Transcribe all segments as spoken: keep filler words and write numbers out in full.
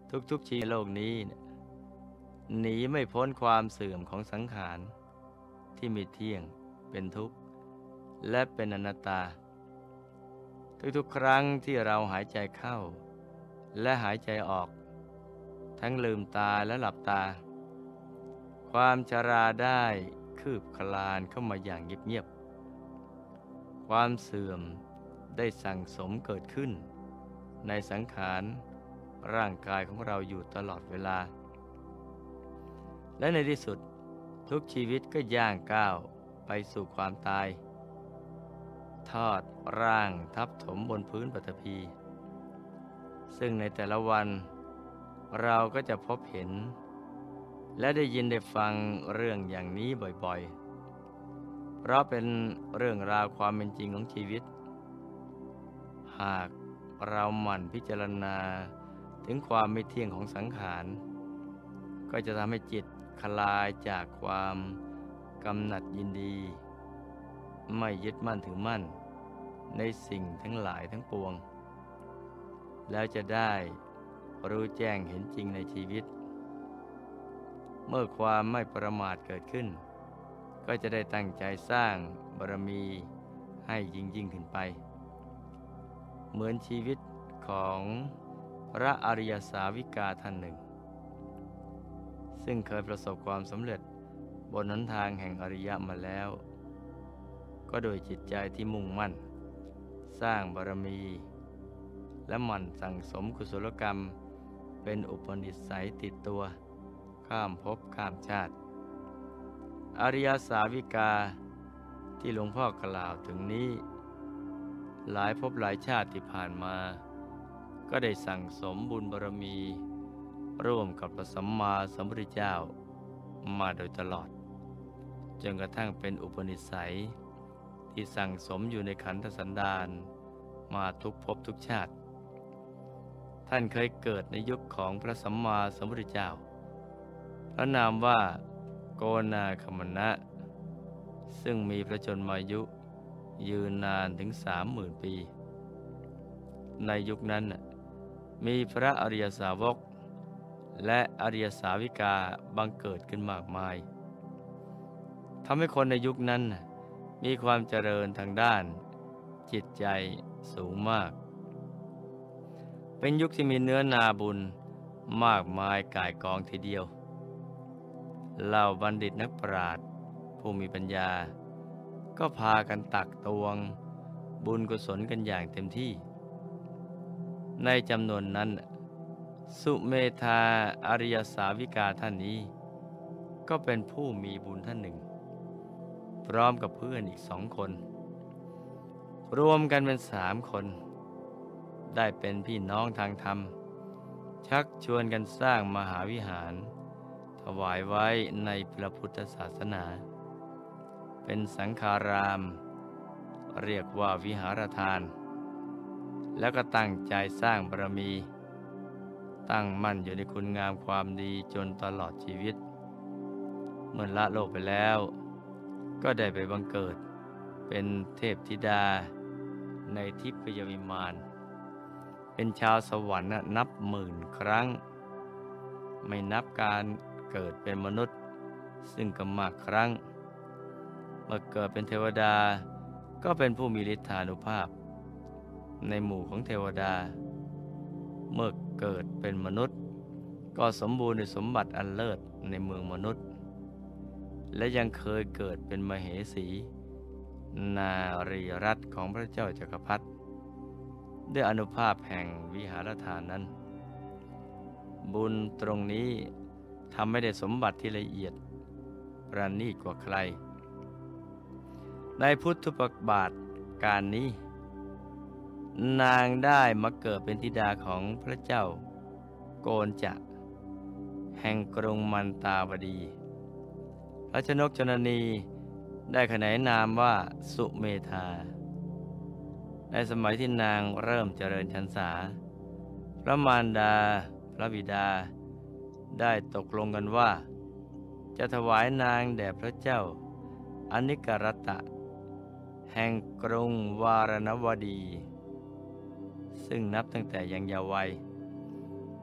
ทุกๆชีวิตในโลกนี้เนี่ยหนีไม่พ้นความเสื่อมของสังขารที่ไม่เที่ยงเป็นทุกข์และเป็นอนัตตาทุกๆครั้งที่เราหายใจเข้าและหายใจออกทั้งลืมตาและหลับตาความชราได้คืบคลานเข้ามาอย่างเงียบๆความเสื่อมได้สั่งสมเกิดขึ้นในสังขารร่างกายของเราอยู่ตลอดเวลาและในที่สุดทุกชีวิตก็ย่างก้าวไปสู่ความตายทอดร่างทับถมบนพื้นปฐพีซึ่งในแต่ละวันเราก็จะพบเห็นและได้ยินได้ฟังเรื่องอย่างนี้บ่อยๆเพราะเป็นเรื่องราวความเป็นจริงของชีวิตหากเราหมั่นพิจารณาถึงความไม่เที่ยงของสังขารก็จะทำให้จิตคลายจากความกำหนัดยินดีไม่ยึดมั่นถือมั่นในสิ่งทั้งหลายทั้งปวงแล้วจะได้รู้แจ้งเห็นจริงในชีวิตเมื่อความไม่ประมาทเกิดขึ้นก็จะได้ตั้งใจสร้างบารมีให้ยิ่งยิ่งขึ้นไปเหมือนชีวิตของพระอริยสาวิกาท่านหนึ่งซึ่งเคยประสบความสำเร็จบนหนทางแห่งอริยมาแล้วก็โดยจิตใจที่มุ่งมั่นสร้างบารมีและหมั่นสั่งสมกุศลกรรมเป็นอุปนิสัยติดตัวข้ามภพข้ามชาติอริยสาวิกาที่หลวงพ่อกล่าวถึงนี้หลายภพหลายชาติที่ผ่านมาก็ได้สั่งสมบุญบารมีร่วมกับพระสัมมาสัมพุทธเจ้ามาโดยตลอดจนกระทั่งเป็นอุปนิสัยที่สั่งสมอยู่ในขันธสันดานมาทุกภพทุกชาติท่านเคยเกิดในยุคของพระสัมมาสัมพุทธเจ้าพระนามว่าโกนาคมณะซึ่งมีพระชนมายุยืนนานถึงสามหมื่นปีในยุคนั้นมีพระอริยสาวกและอริยสาวิกาบังเกิดขึ้นมากมายทำให้คนในยุคนั้นมีความเจริญทางด้านจิตใจสูงมากเป็นยุคที่มีเนื้อนาบุญมากมายก่ายกองทีเดียวเหล่าบัณฑิตนักปราชญ์ผู้มีปัญญาก็พากันตักตวงบุญกุศลกันอย่างเต็มที่ในจำนวนนั้นสุเมธาอริยสาวิกาท่านนี้ก็เป็นผู้มีบุญท่านหนึ่งพร้อมกับเพื่อนอีกสองคนรวมกันเป็นสามคนได้เป็นพี่น้องทางธรรมชักชวนกันสร้างมหาวิหารถวายไว้ในพระพุทธศาสนาเป็นสังฆารามเรียกว่าวิหารทานแล้วก็ตั้งใจสร้างบารมีตั้งมั่นอยู่ในคุณงามความดีจนตลอดชีวิตเมื่อละโลกไปแล้วก็ได้ไปบังเกิดเป็นเทพธิดาในทิพยวิมานเป็นชาวสวรรค์นับหมื่นครั้งไม่นับการเกิดเป็นมนุษย์ซึ่งก็มากครั้งเมื่อเกิดเป็นเทวดาก็เป็นผู้มีฤทธานุภาพในหมู่ของเทวดาเมื่อเกิดเป็นมนุษย์ก็สมบูรณ์ในสมบัติอันเลิศในเมืองมนุษย์และยังเคยเกิดเป็นมเหสีนารีรัตน์ของพระเจ้าจักรพรรดิด้วยอานุภาพแห่งวิหารทานนั้นบุญตรงนี้ทำให้ได้สมบัติที่ละเอียดประณีตกว่าใครในพุทธประบาทการนี้นางได้มาเกิดเป็นธิดาของพระเจ้าโกณจะแห่งกรุงมันตาวดีพระชนกชนนีได้ขนานนามว่าสุเมธาในสมัยที่นางเริ่มเจริญชันษาพระมารดาพระบิดาได้ตกลงกันว่าจะถวายนางแด่พระเจ้าอนิกรัตตะแห่งกรุงวารณวดีซึ่งนับตั้งแต่ยังเยาว์วัย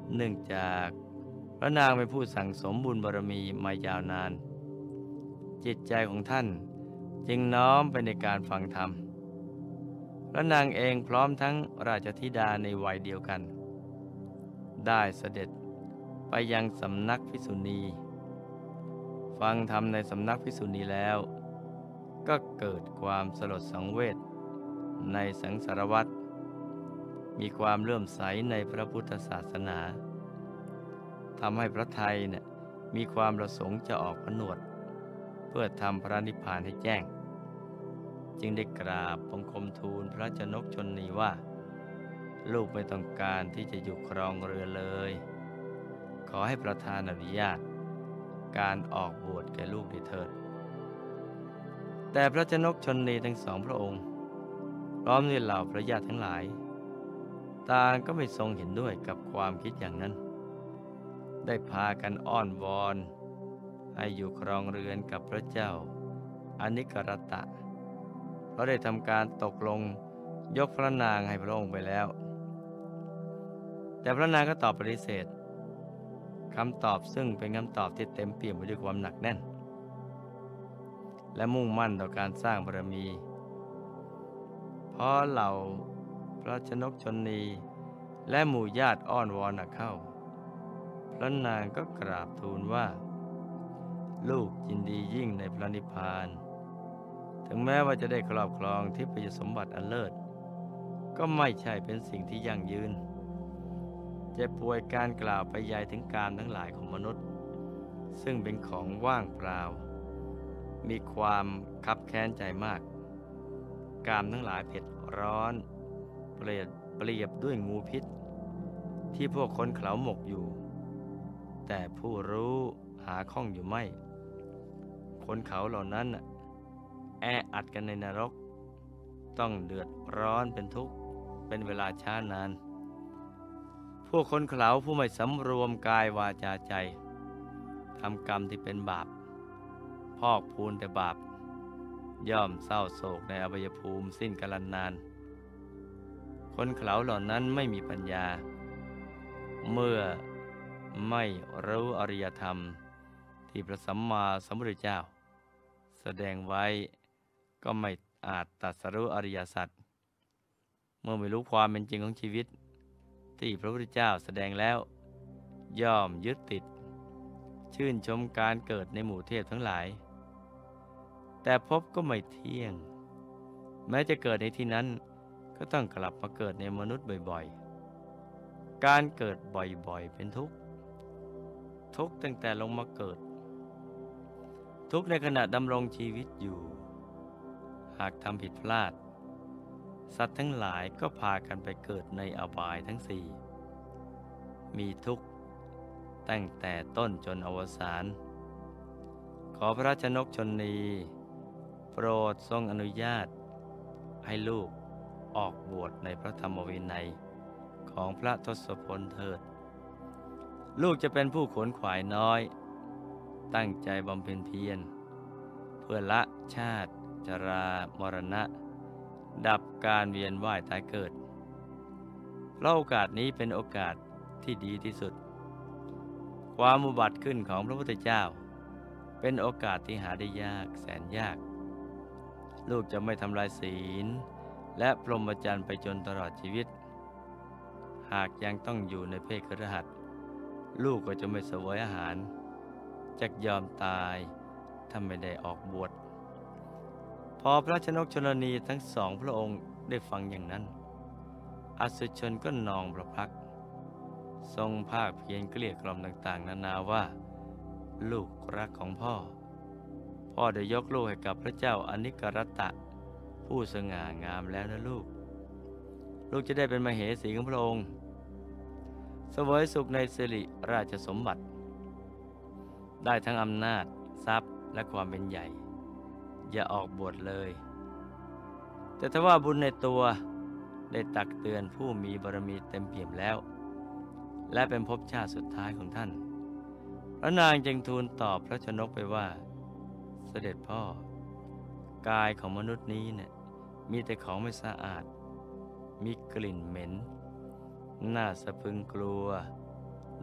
เนื่องจากพระนางเป็นผู้สั่งสมบุญบารมีมายาวนานจิตใจของท่านจึงน้อมไปในการฟังธรรมพระนางเองพร้อมทั้งราชธิดาในวัยเดียวกันได้เสด็จไปยังสำนักภิกษุณีฟังธรรมในสำนักภิกษุณีแล้วก็เกิดความสลดสังเวชในสังสารวัฏมีความเลื่อมใสในพระพุทธศาสนาทำให้พระทัยเนี่ยมีความประสงค์จะออกผนวดเพื่อทำพระนิพพานให้แจ้งจึงได้กราบบังคมทูลพระชนกชนนีว่าลูกไม่ต้องการที่จะอยู่ครองเรือเลยขอให้ประทานอนุญาตการออกบวชแก่ลูกได้เถิดแต่พระชนกชนนีทั้งสองพระองค์พร้อมด้วยเหล่าพระญาติทั้งหลายต่างก็ไม่ทรงเห็นด้วยกับความคิดอย่างนั้นได้พากันอ้อนวอนให้อยู่ครองเรือนกับพระเจ้าอนิกรตะเพราะได้ทำการตกลงยกพระนางให้พระองค์ไปแล้วแต่พระนางก็ตอบปฏิเสธคำตอบซึ่งเป็นคำตอบที่เต็มเปี่ยมไปด้วยความหนักแน่นและมุ่งมั่นต่อการสร้างบารมีเพราะเหล่าพระชนกชนนีและหมู่ญาติอ้อนวอนหนักเข้าพระนางก็กราบทูลว่าลูกยินดียิ่งในพระนิพพานถึงแม้ว่าจะได้ครอบครองทิพยสมบัติอันเลิศก็ไม่ใช่เป็นสิ่งที่ยั่งยืนเจ็บป่วยการกล่าวไปยายถึงกามทั้งหลายของมนุษย์ซึ่งเป็นของว่างเปล่ามีความคับแค้นใจมากกามทั้งหลายเผ็ดร้อนเปรียบเปรียบด้วยงูพิษที่พวกคนเขาหมกอยู่แต่ผู้รู้หาข้องอยู่ไม่คนเขาเหล่านั้นแออัดกันในนรกต้องเดือดร้อนเป็นทุกข์เป็นเวลาช้านานพวกคนเขาผู้ไม่สำรวมกายวาจาใจทำกรรมที่เป็นบาปพอกพูนแต่บาปย่อมเศร้าโศกในอบายภูมิสิ้นกาลนานคนเขาเหล่านั้นไม่มีปัญญาเมื่อไม่รู้อริยธรรมที่พระสัมมาสัมพุทธเจ้าแสดงไว้ก็ไม่อาจตรัสรู้อริยสัจเมื่อไม่รู้ความเป็นจริงของชีวิตที่พระพุทธเจ้าแสดงแล้วย่อมยึดติดชื่นชมการเกิดในหมู่เทพทั้งหลายแต่พบก็ไม่เที่ยงแม้จะเกิดในที่นั้นก็ต้องกลับมาเกิดในมนุษย์บ่อยๆการเกิดบ่อยๆเป็นทุกข์ทุกข์ตั้งแต่ลงมาเกิดทุกข์ในขณะดำรงชีวิตอยู่หากทำผิดพลาดสัตว์ทั้งหลายก็พากันไปเกิดในอบายทั้งสี่มีทุกข์ตั้งแต่ต้นจนอวสานขอพระชนกชนนีโปรดทรงอนุญาตให้ลูกออกบวชในพระธรรมวินัยของพระทศพลเถิดลูกจะเป็นผู้ขวนขวายน้อยตั้งใจบำเพ็ญเพียรเพื่อละชาติชรามรณะดับการเวียนว่ายตายเกิดเพราะโอกาสนี้เป็นโอกาสที่ดีที่สุดความอุบัติขึ้นของพระพุทธเจ้าเป็นโอกาสที่หาได้ยากแสนยากลูกจะไม่ทำลายศีลและพรหมจรรย์ไปจนตลอดชีวิตหากยังต้องอยู่ในเพศคฤหัสถ์ลูกก็จะไม่เสวยอาหารจะยอมตายถ้าไม่ได้ออกบวชพอพระชนกชนนีทั้งสองพระองค์ได้ฟังอย่างนั้นอสุชนก็นองพระพักตร์ทรงภาคเพียรเกลี้ยกล่อมต่างๆนานาว่าลูกรักของพ่อพ่อได้ยกลูกให้กับพระเจ้าอนิกรตะผู้สง่างามแล้วนะลูกลูกจะได้เป็นมเหสีของพระองค์เสวยสุขในสิริราชสมบัติได้ทั้งอำนาจทรัพย์และความเป็นใหญ่อย่าออกบวชเลยแต่ถ้าว่าบุญในตัวได้ตักเตือนผู้มีบารมีเต็มเปี่ยมแล้วและเป็นภพชาติสุดท้ายของท่านพระนางจึงทูลตอบพระชนกไปว่าเสด็จพ่อกายของมนุษย์นี้เนี่ยมีแต่ของไม่สะอาดมีกลิ่นเหม็นน่าสะพรึงกลัว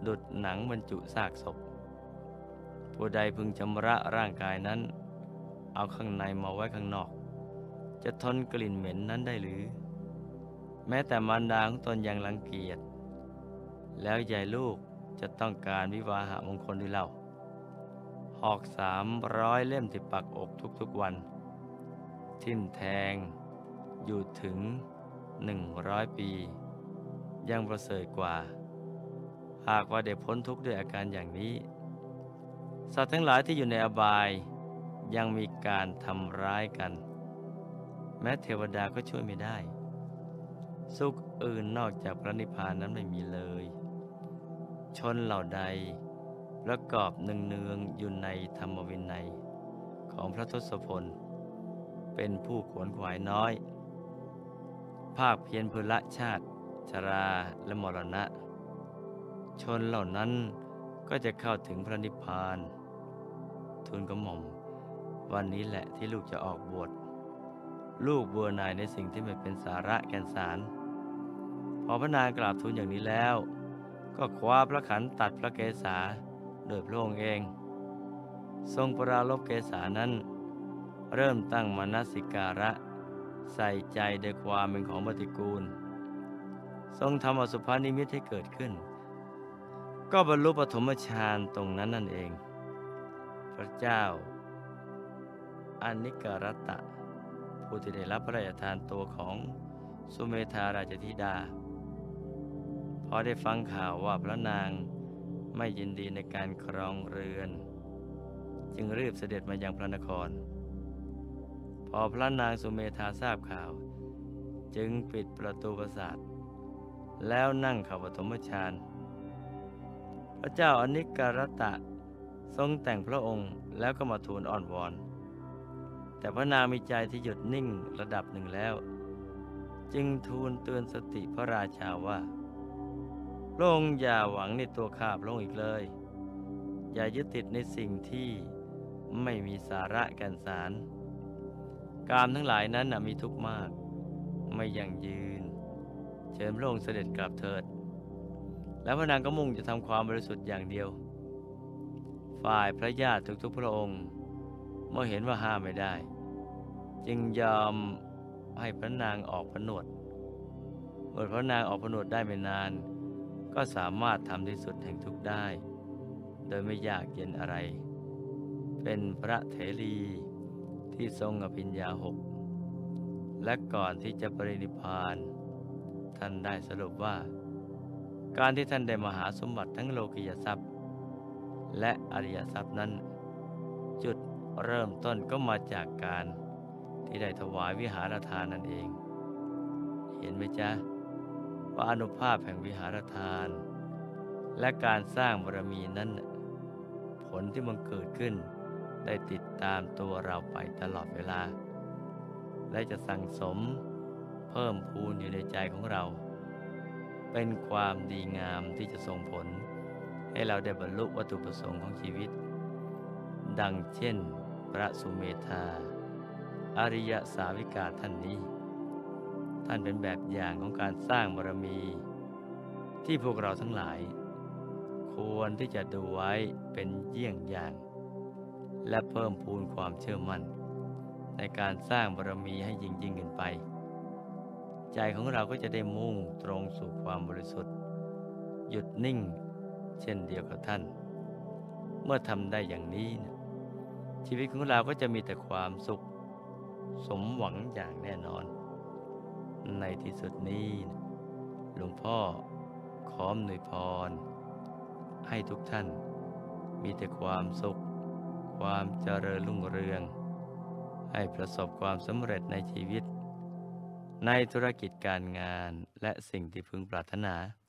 ดุจหนังบรรจุซากศพผู้ใดพึงชำระร่างกายนั้นเอาข้างในมาไว้ข้างนอกจะทนกลิ่นเหม็นนั้นได้หรือแม้แต่มารดาของตนยังรังเกียจแล้วยายลูกจะต้องการวิวาหะมงคลด้วยเล่าหอกสามร้อยเล่มที่ปักอกทุกๆวันทิ่มแทงอยู่ถึงหนึ่งร้อยปียังประเสริฐกว่าหากว่าได้พ้นทุกข์ด้วยอาการอย่างนี้สัตว์ทั้งหลายที่อยู่ในอบายยังมีการทำร้ายกันแม้เทวดาก็ช่วยไม่ได้สุขอื่นนอกจากพระนิพพานนั้นไม่มีเลยชนเหล่าใดประกอบเนืองๆอยู่ในธรรมวินัยของพระทศพลเป็นผู้ขวนขวายน้อยภาคเพียรเพื่อละชาติชราและมรณะชนเหล่านั้นก็จะเข้าถึงพระนิพพานทูลกระหม่อมวันนี้แหละที่ลูกจะออกบวชลูกเบื่อหน่ายในสิ่งที่ไม่เป็นสาระแก่นสารพอพระนางกราบทูลอย่างนี้แล้วก็คว้าพระขันตัดพระเกศาโดยพระองค์เองทรงปรารภเกศานั้นเริ่มตั้งมนสิการะใส่ใจในความเป็นของปฏิกูลทรงทำอสุภนิมิตให้เกิดขึ้นก็บรรลุปฐมฌานตรงนั้นนั่นเองพระเจ้าอนิกรตะผู้ที่ได้รับพระราชทานตัวของสุเมธาราชธิดาพอได้ฟังข่าวว่าพระนางไม่ยินดีในการครองเรือนจึงรีบเสด็จมายังพระนครพอพระนางสุเมธาทราบข่าวจึงปิดประตูปราสาทแล้วนั่งเข้าปฐมฌานพระเจ้าอนิกรตะทรงแต่งพระองค์แล้วก็มาทูลอ้อนวอนแต่พระนางมีใจที่หยุดนิ่งระดับหนึ่งแล้วจึงทูลเตือนสติพระราชาว่าพระองค์อย่าหวังในตัวข้าพระองค์อีกเลยอย่ายึดติดในสิ่งที่ไม่มีสาระแก่นสารกามทั้งหลายนั้นมีทุกข์มากไม่ยั่งยืนเชิญพระองค์เสด็จกลับเถิดแล้วพระนางก็มุ่งจะทำความบริสุทธิ์อย่างเดียวฝ่ายพระญาติทุกๆพระองค์เมื่อเห็นว่าห้ามไม่ได้จึงยอมให้พระนางออกผนวดเมื่อพระนางออกผนวดได้ไม่นานก็สามารถทำที่สุดแห่งทุกข์ได้โดยไม่ยากเย็นอะไรเป็นพระเถรีที่ทรงอภิญญาหกและก่อนที่จะปรินิพพานท่านได้สรุปว่าการที่ท่านได้มหาสมบัติทั้งโลกิยทรัพย์และอริยทรัพย์นั้นจุดเริ่มต้นก็มาจากการที่ได้ถวายวิหารทานนั่นเองเห็นไหมจ๊ะว่าอานุภาพแห่งวิหารทานและการสร้างบารมีนั้นผลที่มันเกิดขึ้นได้ติดตามตัวเราไปตลอดเวลาและจะสั่งสมเพิ่มพูนอยู่ในใจของเราเป็นความดีงามที่จะส่งผลให้เราได้บรรลุวัตถุประสงค์ของชีวิตดังเช่นพระสุเมธาอริยสาวิกาท่านนี้ท่านเป็นแบบอย่างของการสร้างบารมีที่พวกเราทั้งหลายควรที่จะดูไว้เป็นเยี่ยงอย่างและเพิ่มพูนความเชื่อมั่นในการสร้างบารมีให้ยิ่งยิ่งขึ้นไปใจของเราก็จะได้มุ่งตรงสู่ความบริสุทธิ์หยุดนิ่งเช่นเดียวกับท่านเมื่อทำได้อย่างนี้นะชีวิตของเราก็จะมีแต่ความสุขสมหวังอย่างแน่นอนในที่สุดนี้นะหลวงพ่อขออำนวยพรให้ทุกท่านมีแต่ความสุขความเจริญรุ่งเรืองให้ประสบความสำเร็จในชีวิตในธุรกิจการงานและสิ่งที่พึงปรารถนา